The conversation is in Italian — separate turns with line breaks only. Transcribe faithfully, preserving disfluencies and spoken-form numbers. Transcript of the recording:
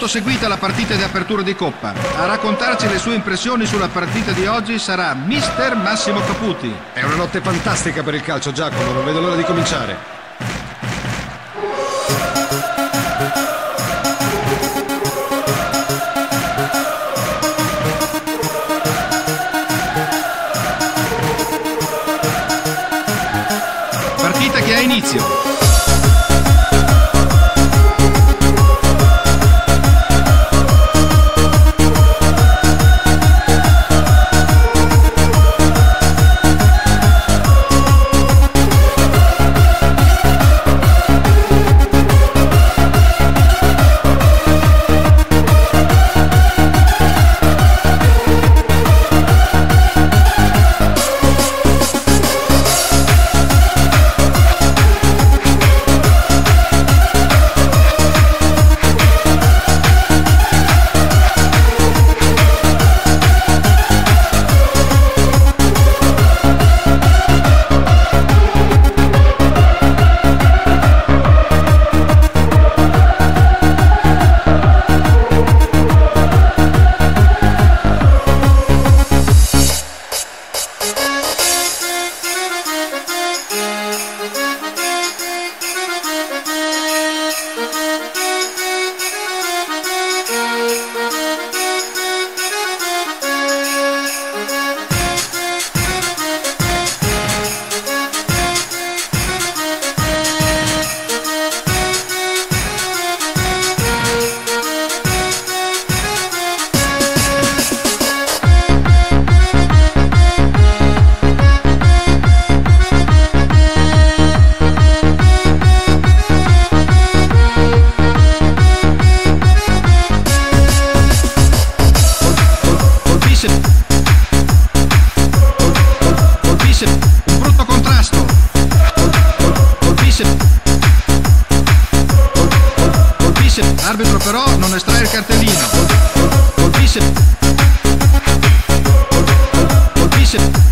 molto seguita la partita di apertura di Coppa. A raccontarci le sue impressioni sulla partita di oggi sarà mister Massimo Caputi.
È una notte fantastica per il calcio, Giacomo, non vedo l'ora di cominciare.
Partita che ha inizio. Un brutto contrasto. Colpisce. Colpisce. L'arbitro però non estrae il cartellino. Colpisce. Colpisce.